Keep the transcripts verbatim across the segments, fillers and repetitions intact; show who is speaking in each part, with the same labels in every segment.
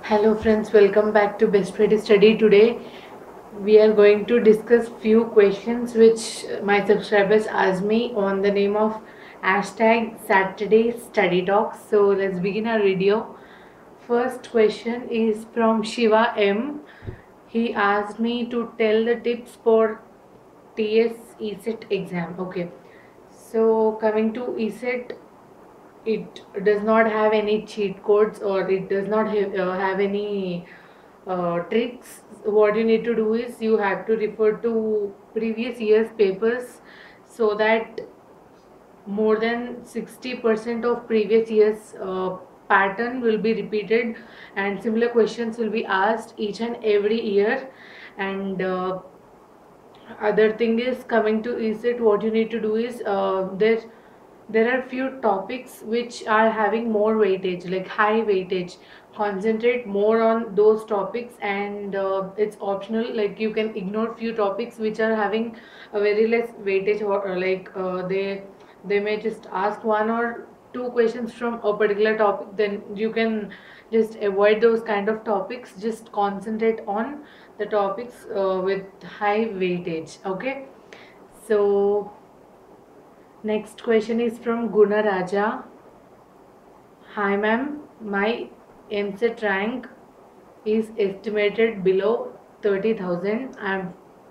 Speaker 1: Hello friends, welcome back to Best Way to Study. Today we are going to discuss few questions which my subscribers asked me on the name of hashtag Saturday Study Talks. So let's begin our video. First question is from Shiva M. He asked me to tell the tips for T S E S E T exam. Okay. So coming to E S E T, it does not have any cheat codes or it does not have, uh, have any uh, tricks. What you need to do is you have to refer to previous year's papers so that more than sixty percent of previous year's uh, pattern will be repeated and similar questions will be asked each and every year. And uh, other thing is coming to is it what you need to do is uh, there there are few topics which are having more weightage, like high weightage. Concentrate more on those topics, and uh, it's optional, like you can ignore few topics which are having a very less weightage, or, or like uh, they they may just ask one or two questions from a particular topic, then you can just avoid those kind of topics. Just concentrate on the topics uh, with high weightage. Okay, so next question is from Guna Raja. Hi ma'am, my M C E T rank is estimated below thirty thousand. I'm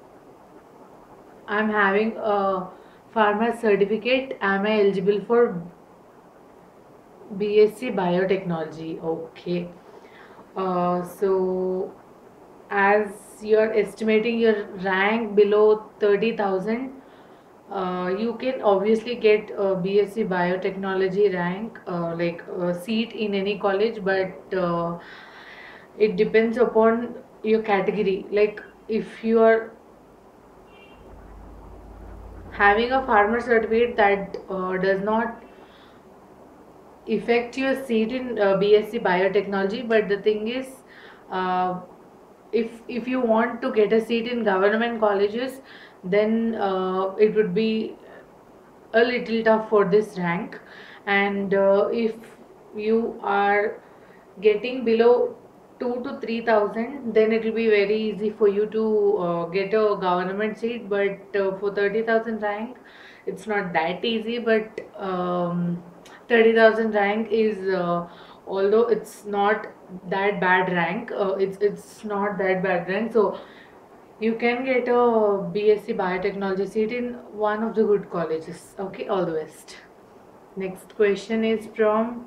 Speaker 1: I'm having a pharma certificate. Am I eligible for B S c Biotechnology? Okay. Uh, so as you're estimating your rank below thirty thousand, uh, you can obviously get a B S c Biotechnology rank, uh, like a seat in any college, but uh, it depends upon your category. Like if you are having a farmer certificate, that uh, does not affect your seat in uh, B S c Biotechnology, but the thing is, uh, if if you want to get a seat in government colleges, then uh, it would be a little tough for this rank. And uh, if you are getting below two to three thousand, then it will be very easy for you to uh, get a government seat. But uh, for thirty thousand rank, it's not that easy. But um, thirty thousand rank is, uh, although it's not that bad rank, uh, it's it's not that bad rank. So you can get a B S c Biotechnology seat in one of the good colleges. Okay, all the best. Next question is from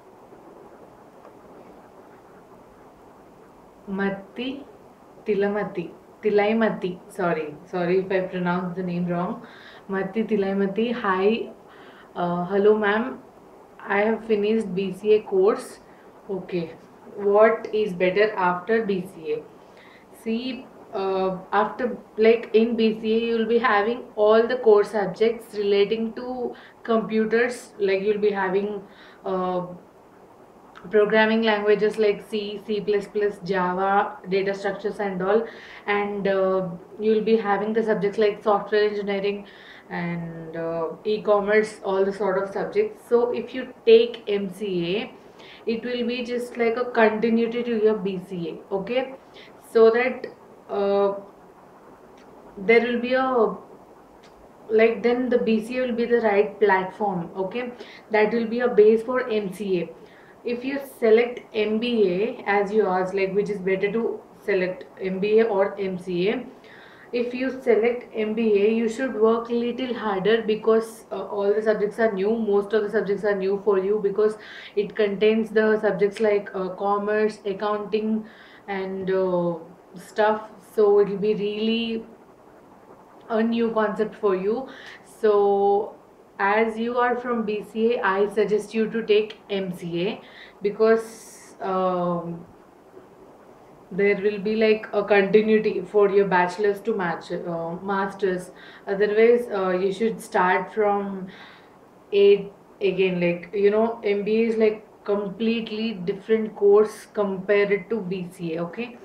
Speaker 1: Matti Tilamati. Tilaimati. Sorry, sorry if I pronounced the name wrong. Matti Tilaimati. Hi, uh, hello, ma'am. I have finished B C A course. Okay, what is better after B C A? See, uh, after, like in B C A, you'll be having all the core subjects relating to computers. Like you'll be having uh, programming languages like C, C++, Java, data structures and all. And uh, you'll be having the subjects like software engineering and uh, e-commerce, all the sort of subjects. So if you take M C A, it will be just like a continuity to your B C A. Okay, so that uh, there will be a, like then the B C A will be the right platform. Okay, that will be a base for M C A. If you select M B A, as you asked, like which is better to select M B A or M C A, if you select M B A, you should work little harder because uh, all the subjects are new. Most of the subjects are new for you because it contains the subjects like uh, commerce, accounting, and uh, stuff. So it will be really a new concept for you. So as you are from B C A, I suggest you to take M C A because um, there will be like a continuity for your bachelor's to match uh, masters. Otherwise uh, you should start from eight again. Like you know, M B A is like completely different course compared to B C A. Okay,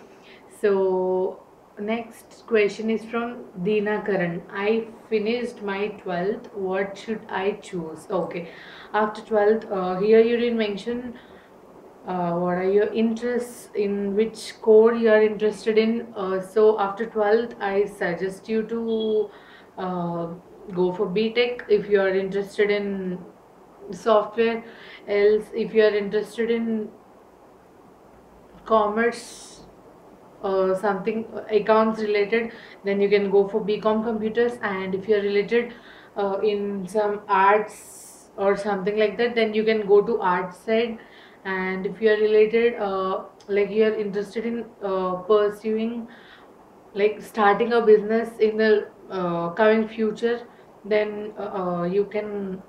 Speaker 1: so next question is from Deena Karan. I finished my twelfth. What should I choose? Okay, after twelfth, uh, here you didn't mention uh, what are your interests, in which core you are interested in. Uh, so after twelfth, I suggest you to uh, go for B Tech if you are interested in software. Else, if you are interested in commerce, uh, something accounts related, then you can go for BCom computers. And if you're related uh, in some arts or something like that, then you can go to arts side. And if you're related, uh, like you're interested in uh, pursuing, like starting a business in the uh, coming future, then uh, uh, you can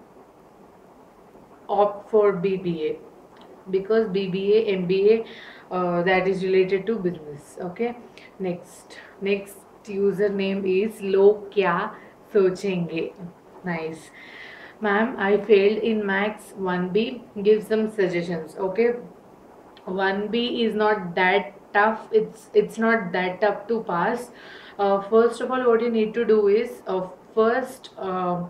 Speaker 1: opt for B B A, because B B A, M B A, uh, that is related to business. Okay. Next, next username is log kya sochenge. Nice. Ma'am, I failed in Max one B. Give some suggestions. Okay. one B is not that tough. It's it's not that tough to pass. Uh, first of all, what you need to do is uh, first. Uh,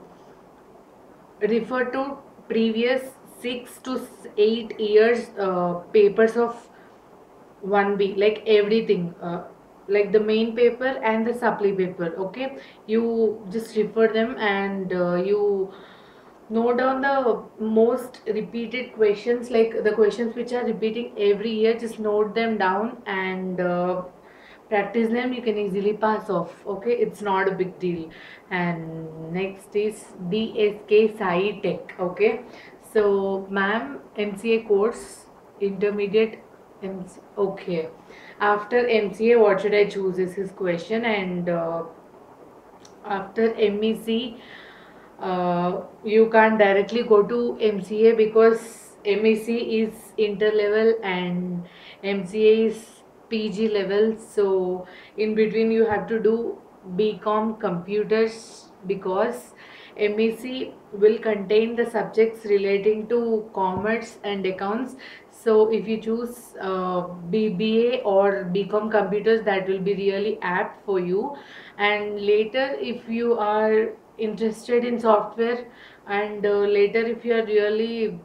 Speaker 1: refer to previous six to eight years uh, papers of one B, like everything, uh, like the main paper and the supply paper. Okay, you just refer them, and uh, you note down the most repeated questions, like the questions which are repeating every year. Just note them down and uh, practice them. You can easily pass off. Okay, it's not a big deal. And next is D S K Sai Tech. Okay, so ma'am, M C A course, intermediate. M C okay, after M C A what should I choose is his question. And uh, after M E C, uh, you can't directly go to M C A, because M E C is inter-level and M C A is P G level. So in between you have to do B Com computers, because M E C will contain the subjects relating to commerce and accounts. So if you choose uh, B B A or B Com computers, that will be really apt for you. And later, if you are interested in software, and uh, later if you are really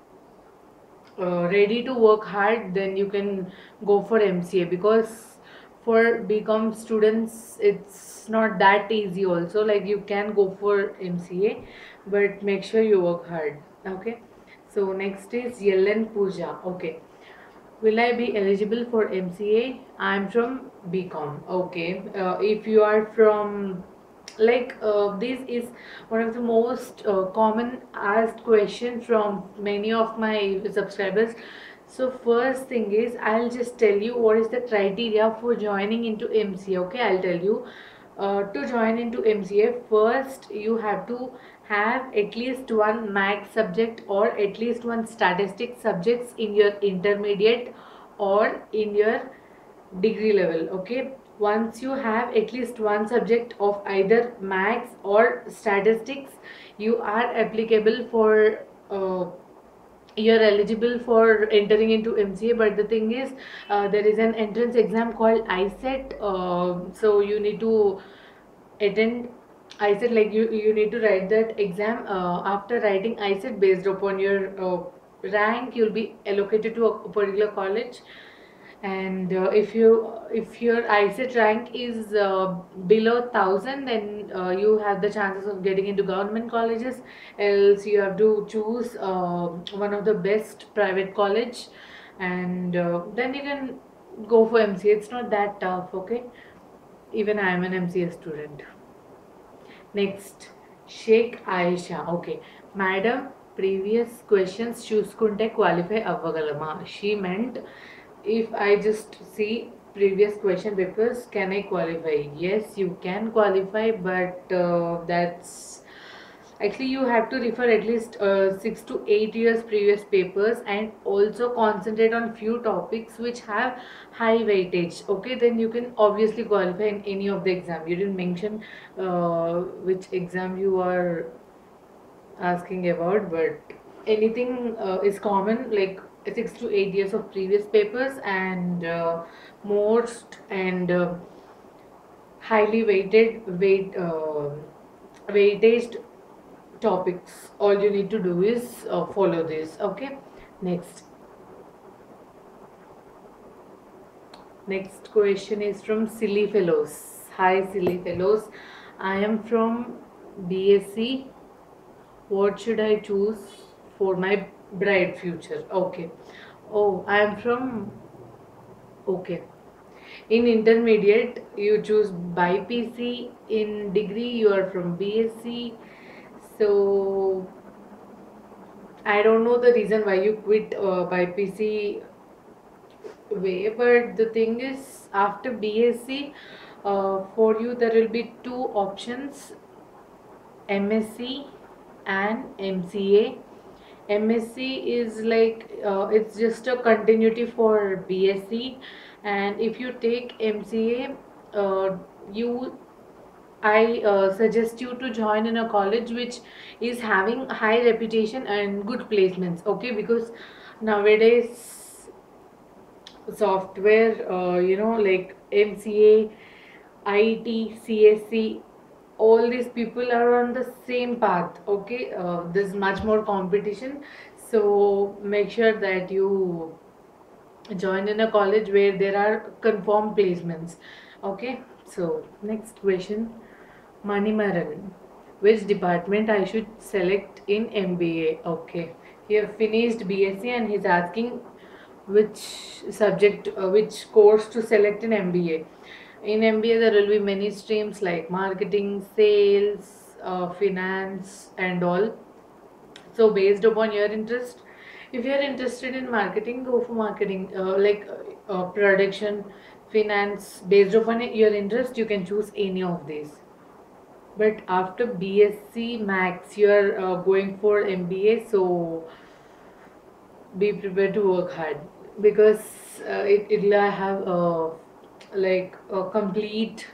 Speaker 1: uh, ready to work hard, then you can go for M C A, because for B Com students it's not that easy also. Like you can go for M C A, but make sure you work hard. Okay. So next is Yellen Pooja. Okay. Will I be eligible for M C A? I'm from B Com. Okay. Uh, if you are from, like uh, this is one of the most uh, common asked question from many of my subscribers. So first thing is, I'll just tell you what is the criteria for joining into M C A. Okay, I'll tell you. Uh, to join into M C A, first you have to have at least one math subject or at least one statistic subjects in your intermediate or in your degree level. Okay, once you have at least one subject of either maths or statistics, you are applicable for uh, you're eligible for entering into M C A. But the thing is, uh, there is an entrance exam called I C E T. Uh, so you need to attend I C E T, like you you need to write that exam. Uh, after writing I C E T, based upon your uh, rank, you'll be allocated to a particular college. And uh, if you if your I C E T rank is uh, below one thousand, then uh, you have the chances of getting into government colleges. Else you have to choose uh, one of the best private college, and uh, then you can go for M C A. It's not that tough. Okay, even I am an M C A student. Next, Sheikh Aisha. Okay, madam, previous questions చూసుకుంటే qualify అవ్వగలమా? She meant, if I just see previous question papers, can I qualify? Yes, you can qualify, but uh, that's actually you have to refer at least uh, six to eight years previous papers, and also concentrate on few topics which have high weightage. Okay, then you can obviously qualify in any of the exam. You didn't mention uh, which exam you are asking about, but anything uh, is common, like six to eight years of previous papers, and uh, most and uh, highly weighted weight uh, weighted topics. All you need to do is uh, follow this. Okay, next, Next question is from Silly Fellows. Hi, Silly Fellows. I am from B S c. What should I choose for my bright future? Okay. Oh, I am from. Okay. In intermediate, you choose by P C. In degree, you are from B S c. So, I don't know the reason why you quit uh, by P C way, but the thing is, after B S c, uh, for you there will be two options: M S c and M C A. M S c is like uh, it's just a continuity for B S c, and if you take M C A, uh, you I uh, suggest you to join in a college which is having high reputation and good placements. Okay, because nowadays software, uh, you know, like M C A, I T, C S C, all these people are on the same path. Okay, uh, there's much more competition, so make sure that you join in a college where there are confirmed placements. Okay, so next question, Manimaran. Which department I should select in M B A? Okay, he have finished B S c and he's asking which subject, uh, which course to select in M B A. In M B A, there will be many streams like marketing, sales, uh, finance, and all. So, based upon your interest, if you are interested in marketing, go for marketing, uh, like uh, uh, production, finance. Based upon your interest, you can choose any of these. But after B S c Max, you are uh, going for M B A, so be prepared to work hard because uh, it it'll have uh, like a complete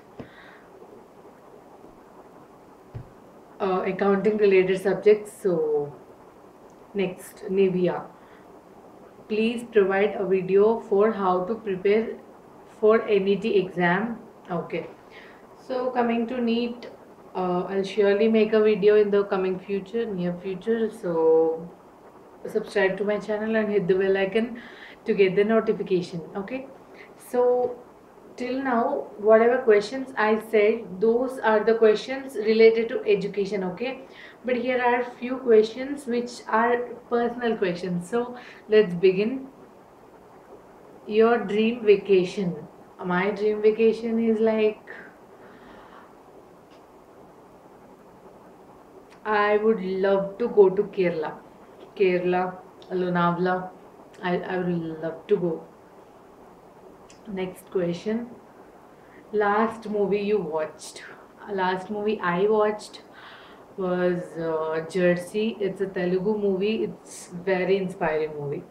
Speaker 1: uh, accounting related subjects. So next, Nivia, please provide a video for how to prepare for N E T exam. Okay, so coming to NEET, uh, I'll surely make a video in the coming future, near future. So subscribe to my channel and hit the bell icon to get the notification. Okay, so till now whatever questions I said, those are the questions related to education. Okay, but here are few questions which are personal questions. So let's begin. Your dream vacation. My dream vacation is like, I would love to go to Kerala. Kerala, Lonavala. I, I would love to go. Next question. Last movie you watched? Last movie I watched was uh, Jersey. It's a Telugu movie. It's very inspiring movie.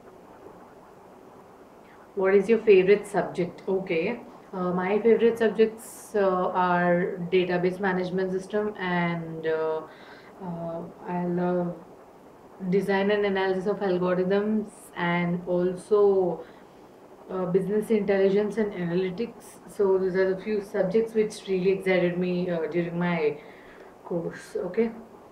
Speaker 1: What is your favorite subject? Okay. Uh, my favorite subjects uh, are database management system and uh, uh, I love design and analysis of algorithms and also uh, business intelligence and analytics. So these are the few subjects which really excited me uh, during my course. Okay,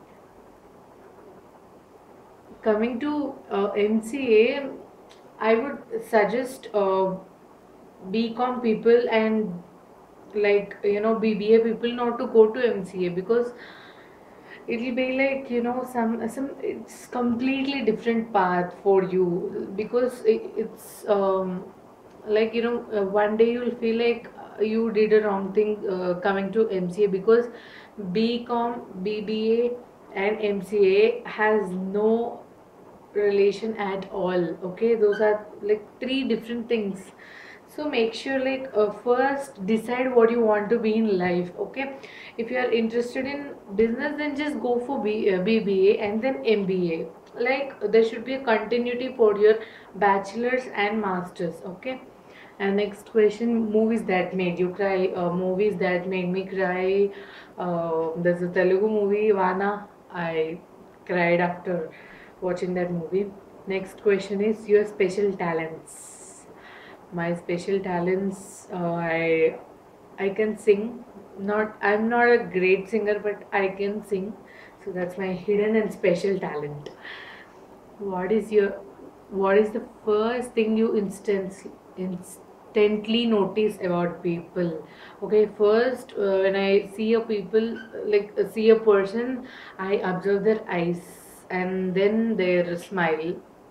Speaker 1: coming to uh, M C A, I would suggest uh, B Com people and like you know B B A people not to go to M C A because it'll be like you know some some it's completely different path for you because it, it's um like you know uh, one day you'll feel like uh, you did a wrong thing uh, coming to M C A because B Com, B B A and M C A has no relation at all. Okay, those are like three different things. So make sure like uh, first decide what you want to be in life. Okay, if you are interested in business, then just go for B, uh, B B A and then M B A. Like there should be a continuity for your bachelor's and master's. Okay, and next question, movies that made you cry. Uh, movies that made me cry. Uh, there's a Telugu movie, Vana. I cried after watching that movie. Next question is your special talents. My special talents, uh, I I can sing. Not I'm not a great singer, but I can sing. So that's my hidden and special talent. What is your what is the first thing you instant constantly notice about people? Okay, first, uh, when I see a people, like uh, see a person, I observe their eyes and then their smile.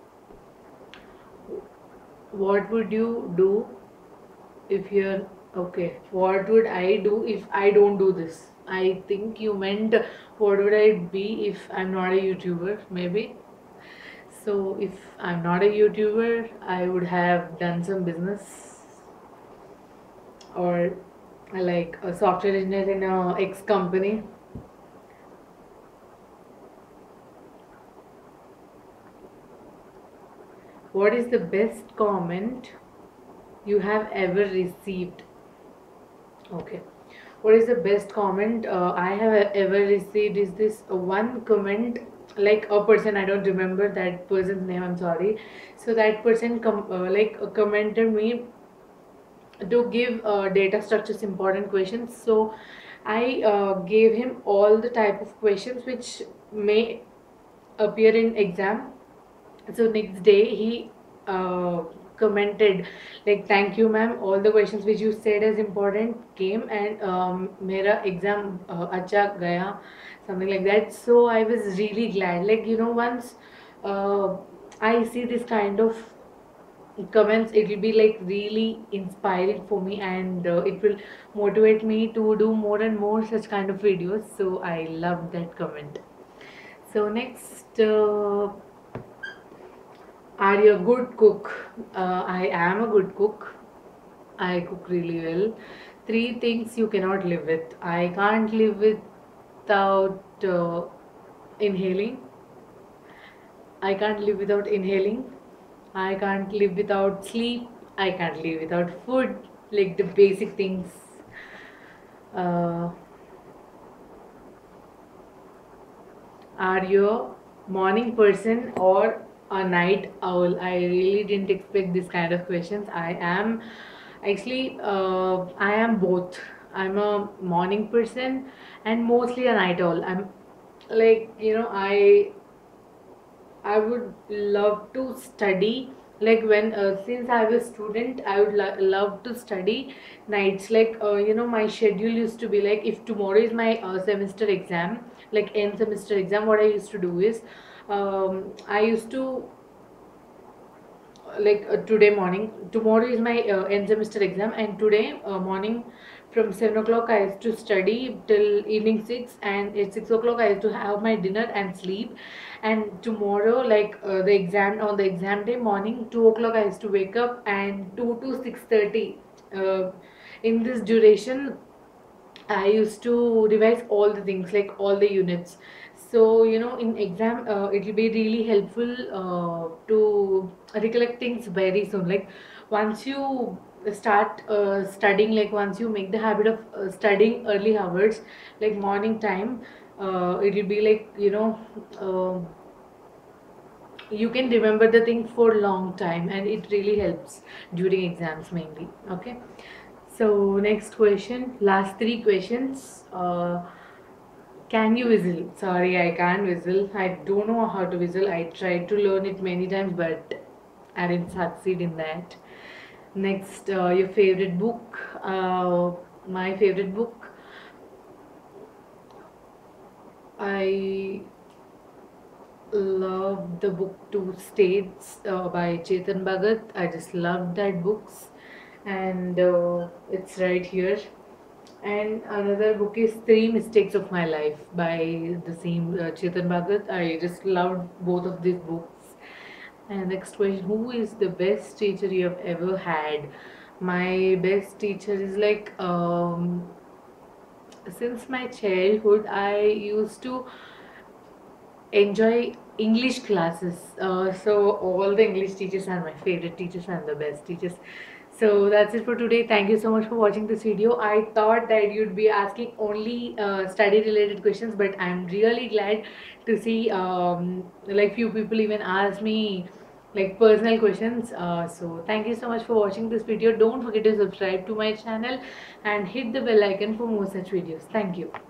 Speaker 1: What would you do if you're okay? What would I do if I don't do this? I think you meant what would I be if I'm not a YouTuber, maybe. So if I'm not a YouTuber, I would have done some business, or like a software engineer in a X company. What is the best comment you have ever received? Okay. What is the best comment uh, I have e- ever received? Is this uh, one comment, like a person, I don't remember that person's name, I'm sorry. So that person com- uh, like uh, commented me to give uh, data structures important questions. So I uh, gave him all the type of questions which may appear in exam. So next day he uh, commented like, thank you ma'am, all the questions which you said as important came, and um, mera exam uh, acha gaya, something like that. So I was really glad, like, you know, once uh, I see this kind of comments, it will be like really inspiring for me, and uh, it will motivate me to do more and more such kind of videos. So I love that comment. So next, uh, are you a good cook? uh, I am a good cook. I cook really well. Three things you cannot live with. I can't live without uh, inhaling. I can't live without inhaling. I can't live without sleep. I can't live without food. Like the basic things. Uh, are you a morning person or a night owl? I really didn't expect this kind of questions. I am actually, uh, I am both. I'm a morning person and mostly a night owl. I'm like, you know, I I would love to study. Like when uh, since I was a student, I would lo- love to study nights. Like uh, you know, my schedule used to be like, if tomorrow is my uh, semester exam, like end semester exam, what I used to do is, um, I used to like uh, today morning, tomorrow is my uh, end semester exam, and today uh, morning from seven o'clock I used to study till evening six, and at six o'clock I used to have my dinner and sleep. And tomorrow, like uh, the exam, on the exam day morning, two o'clock I used to wake up, and two to six thirty, uh, in this duration I used to revise all the things, like all the units. So, you know, in exam, uh, it will be really helpful uh, to recollect things very soon. Like, once you start uh, studying, like, once you make the habit of uh, studying early hours, like morning time, uh, it will be like, you know, uh, you can remember the thing for long time, and it really helps during exams mainly. Okay. So next question, last three questions. Uh, can you whistle? Sorry, I can't whistle. I don't know how to whistle. I tried to learn it many times, but I didn't succeed in that. Next, uh, your favorite book? Uh, my favorite book. I love the book Two States uh, by Chetan Bhagat. I just love that books, and uh, it's right here. And another book is Three Mistakes of My Life by the same uh, Chetan Bhagat. I just loved both of these books. And next question, who is the best teacher you have ever had? My best teacher is like, um, since my childhood, I used to enjoy English classes. Uh, so all the English teachers are my favorite teachers and the best teachers. So that's it for today. Thank you so much for watching this video. I thought that you'd be asking only uh, study related questions, but I'm really glad to see um, like few people even ask me like personal questions. Uh, so thank you so much for watching this video. Don't forget to subscribe to my channel and hit the bell icon for more such videos. Thank you.